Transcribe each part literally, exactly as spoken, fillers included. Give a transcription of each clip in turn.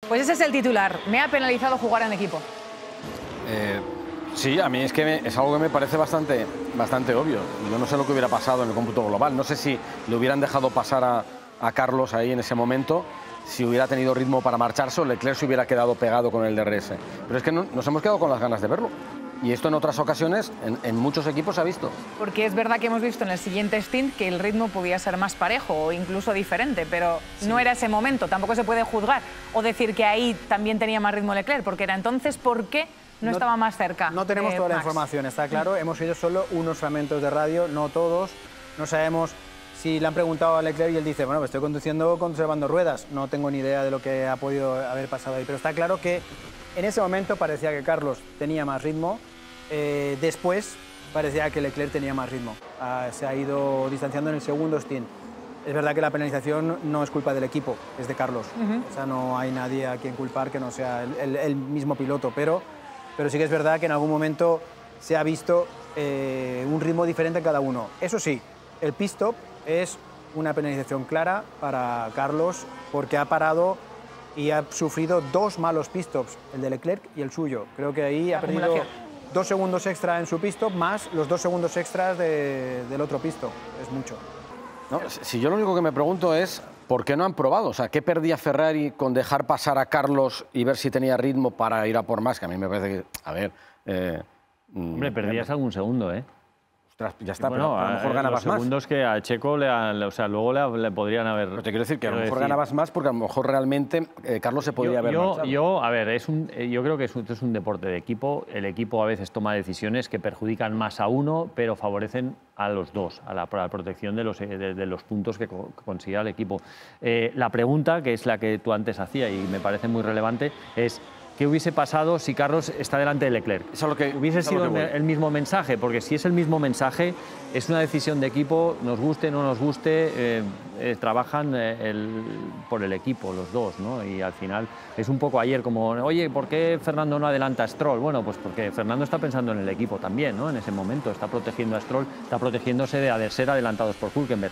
Pues ese es el titular. Me ha penalizado jugar en equipo. Eh, sí, a mí es que me, es algo que me parece bastante, bastante obvio. Yo no sé lo que hubiera pasado en el cómputo global. No sé si le hubieran dejado pasar a, a Carlos ahí en ese momento, si hubiera tenido ritmo para marcharse o Leclerc se hubiera quedado pegado con el D R S. Pero es que no, nos hemos quedado con las ganas de verlo. Y esto en otras ocasiones, en, en muchos equipos se ha visto. Porque es verdad que hemos visto en el siguiente stint que el ritmo podía ser más parejo o incluso diferente, pero sí. no era ese momento. Tampoco se puede juzgar o decir que ahí también tenía más ritmo Leclerc, porque era entonces, ¿por qué no, no estaba más cerca? No tenemos toda Max. la información, está claro. Hemos oído solo unos fragmentos de radio, no todos. No sabemos si le han preguntado a Leclerc y él dice, bueno, pues estoy conduciendo conservando ruedas. No tengo ni idea de lo que ha podido haber pasado ahí, pero está claro que en ese momento parecía que Carlos tenía más ritmo. Eh, después parecía que Leclerc tenía más ritmo. Ah, se ha ido distanciando en el segundo stint. Es verdad que la penalización no es culpa del equipo, es de Carlos. Uh-huh. O sea, no hay nadie a quien culpar que no sea el, el, el mismo piloto, pero, pero sí que es verdad que en algún momento se ha visto eh, un ritmo diferente en cada uno. Eso sí, el pit stop es una penalización clara para Carlos porque ha parado y ha sufrido dos malos pit stops, el de Leclerc y el suyo. Creo que ahí ha perdido dos segundos extra en su pit stop más los dos segundos extras de, del otro pit stop. Es mucho. No, si yo lo único que me pregunto es ¿por qué no han probado? O sea, ¿qué perdía Ferrari con dejar pasar a Carlos y ver si tenía ritmo para ir a por más? Que a mí me parece que, a ver... Eh, Hombre, perdías eh, algún segundo, ¿eh? Ostras, ya está, bueno, pero a lo mejor ganabas los segundos más. que a Checo, le, o sea, luego le, le podrían haber... Pero te quiero decir que a lo mejor decir. ganabas más porque a lo mejor realmente eh, Carlos se podría yo, haber yo, marchado. Yo, a ver, es un, yo creo que es un, es un deporte de equipo. El equipo a veces toma decisiones que perjudican más a uno, pero favorecen a los dos, a la, a la protección de los, de, de los puntos que, co que consiga el equipo. Eh, la pregunta, que es la que tú antes hacías y me parece muy relevante, es... ¿qué hubiese pasado si Carlos está delante de Leclerc? Eso es lo que, ¿Hubiese eso sido lo que el mismo mensaje? Porque si es el mismo mensaje, es una decisión de equipo, nos guste o no nos guste, eh, eh, trabajan eh, el, por el equipo los dos, ¿no? Y al final es un poco ayer como, oye, ¿por qué Fernando no adelanta a Stroll? Bueno, pues porque Fernando está pensando en el equipo también, ¿no? En ese momento, está protegiendo a Stroll, está protegiéndose de, de ser adelantados por Hülkenberg.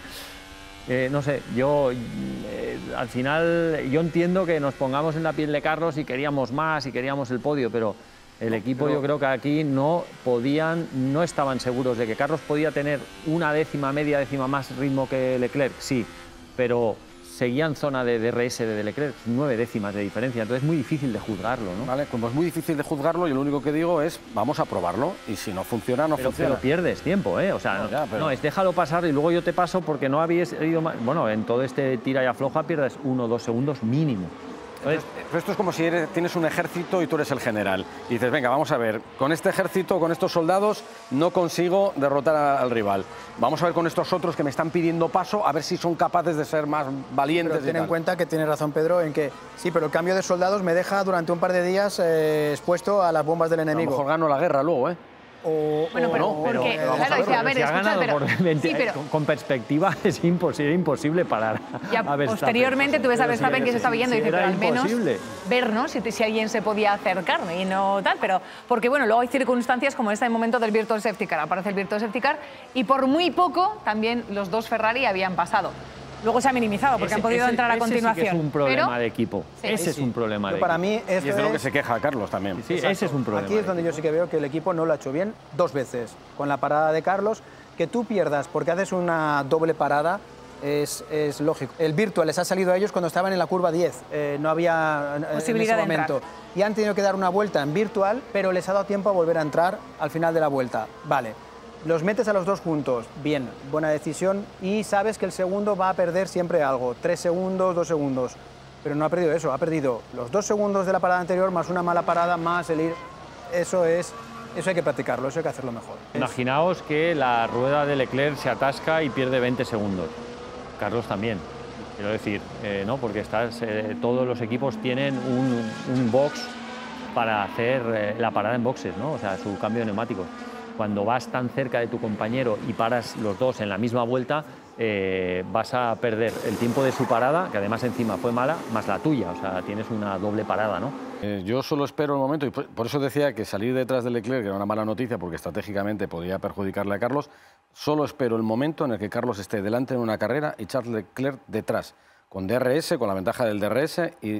Eh, no sé, yo eh, al final yo entiendo que nos pongamos en la piel de Carlos y queríamos más y queríamos el podio, pero el equipo pero... yo creo que aquí no podían, no estaban seguros de que Carlos podía tener una décima, media décima más ritmo que Leclerc, sí, pero seguía en zona de D R S de Leclerc, nueve décimas de diferencia, entonces es muy difícil de juzgarlo, ¿no? Vale, como es muy difícil de juzgarlo, y lo único que digo es, vamos a probarlo, y si no funciona, no pero, funciona. Pero pierdes tiempo, ¿eh? O sea, no, ya, pero... no, es déjalo pasar y luego yo te paso porque no habías ido más... Bueno, en todo este tira y afloja pierdes uno o dos segundos mínimo. Entonces, pero esto es como si eres, tienes un ejército y tú eres el general. Y dices, venga, vamos a ver, con este ejército, con estos soldados, no consigo derrotar a, al rival. Vamos a ver con estos otros que me están pidiendo paso, a ver si son capaces de ser más valientes. Pero ten y en tal. cuenta que tiene razón Pedro en que sí, pero el cambio de soldados me deja durante un par de días eh, expuesto a las bombas del enemigo. A lo mejor gano la guerra luego, ¿eh? O, bueno, pero, o, porque, pero, claro, dice, a ver, si ha escucha, ganado pero, por veinte, sí, pero con, con perspectiva es imposible, imposible parar ya a Verstappen. Posteriormente tú ves a Verstappen que se está viendo y dice, pero al menos ver, ¿no? Si, si alguien se podía acercar y no tal, pero porque bueno, luego hay circunstancias como este momento del Virtual Safety Car, aparece el Virtual Safety Car y por muy poco también los dos Ferrari habían pasado. Luego se ha minimizado porque ese, han podido ese, entrar a ese continuación. Sí que es un problema pero, de equipo. Sí, ese sí, es sí. un problema Yo de para equipo. mí Y es de lo que se queja Carlos también. Sí, sí, ese es un problema. Aquí es donde yo sí que veo que el equipo no lo ha hecho bien dos veces. Con la parada de Carlos, que tú pierdas porque haces una doble parada es, es lógico. El Virtual les ha salido a ellos cuando estaban en la curva diez. Eh, no había posibilidad en ese de momento. entrar. Y han tenido que dar una vuelta en Virtual, pero les ha dado tiempo a volver a entrar al final de la vuelta. Vale. Los metes a los dos juntos, bien, buena decisión, y sabes que el segundo va a perder siempre algo, tres segundos, dos segundos, pero no ha perdido eso, ha perdido los dos segundos de la parada anterior más una mala parada más el ir, eso es, eso hay que practicarlo, eso hay que hacerlo mejor. Imaginaos que la rueda de Leclerc se atasca y pierde veinte segundos, Carlos también, quiero decir, eh, ¿no? Porque estás, eh, todos los equipos tienen un, un box para hacer eh, la parada en boxes, ¿no? O sea, su cambio de neumáticos. Cuando vas tan cerca de tu compañero y paras los dos en la misma vuelta, eh, vas a perder el tiempo de su parada, que además encima fue mala, más la tuya, o sea, tienes una doble parada, ¿no? Eh, yo solo espero el momento, y por, por eso decía que salir detrás de Leclerc era una mala noticia, porque estratégicamente podría perjudicarle a Carlos, solo espero el momento en el que Carlos esté delante en una carrera y Charles Leclerc detrás, con D R S, con la ventaja del D R S, y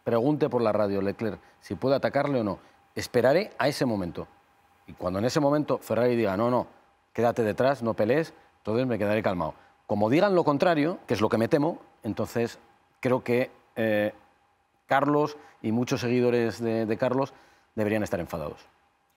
pregunte por la radio Leclerc si puede atacarle o no. Esperaré a ese momento. Y cuando en ese momento Ferrari diga, no, no, quédate detrás, no pelees, entonces me quedaré calmado. Como digan lo contrario, que es lo que me temo, entonces creo que eh, Carlos y muchos seguidores de, de Carlos deberían estar enfadados.